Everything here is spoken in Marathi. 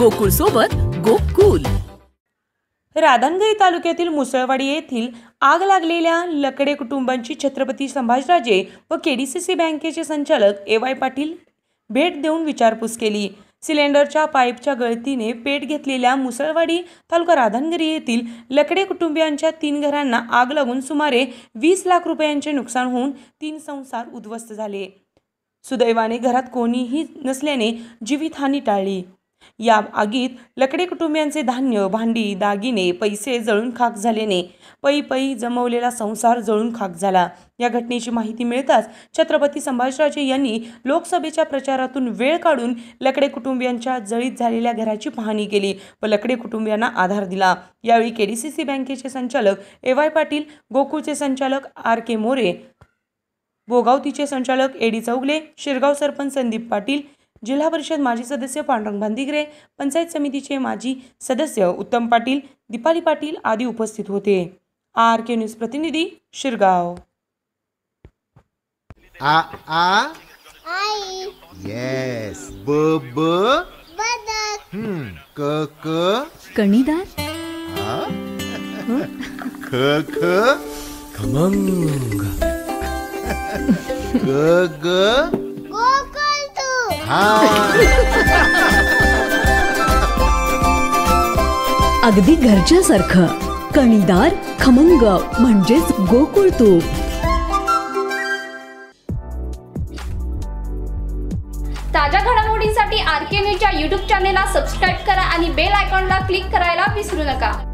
गोकुळ सोबत गोकुल। राधानगरी तालुक्यातील मुसळवाडी येथील आग लागलेल्या लकडे कुटुंबांची छत्रपती संभाजीराजे व केडीसीसी बँकेचे संचालक ए.वाय. पाटील भेट देऊन विचारपूस केली। सिलेंडरच्या पाईपच्या गळतीने पेट घेतलेल्या मुसळवाडी तालुका राधानगरी येथील लकडे कुटुंबियांच्या 3 घरांना आग लागून सुमारे 20 लाख रुपयांचे नुकसान होऊन 3 संसार उद्ध्वस्त झाले। सुदैवाने घरात कोणीही नसल्याने जीवितहानी टाळली। या आगीत लकडे कुटुंबियांचे धान्य, भांडी, दागिने, पैसे जळून खाक झाल्याने पै जमवलेला संसार जळून खाक झाला। या घटनेची माहिती मिळताच छत्रपती संभाजीराजे यांनी लोकसभेच्या प्रचारातून वेळ काढून लकडे कुटुंबियांच्या जळीत झालेल्या घराची पाहणी केली व लकडे कुटुंबियांना आधार दिला। यावेळी केडीसीसी बँकेचे संचालक ए.वाय. पाटील, गोकुळचे संचालक आर.के. मोरे, भोगावतीचे संचालक ए.डी. चौगले, शिरगाव सरपंच संदीप पाटील, जिल्हा परिषद माजी सदस्य पांडुरंग भांदिगरे, पंचायत समितीचे माजी सदस्य उत्तम पाटील, दीपाली पाटील आदी उपस्थित होते। आर.के. न्यूज प्रतिनिधी, शिरगाव। आई यस ब बदक क कणीदार, ख खमंग ग गोकुळ तू अगदी घरच्यासारखं कणीदार खमंग म्हणजेच गोकुळ तूप। ताज्या घडामोडींसाठी आर.के. न्यूजच्या YouTube चॅनेलला सबस्क्राईब करा आणि बेल आयकॉनला क्लिक करायला विसरू नका।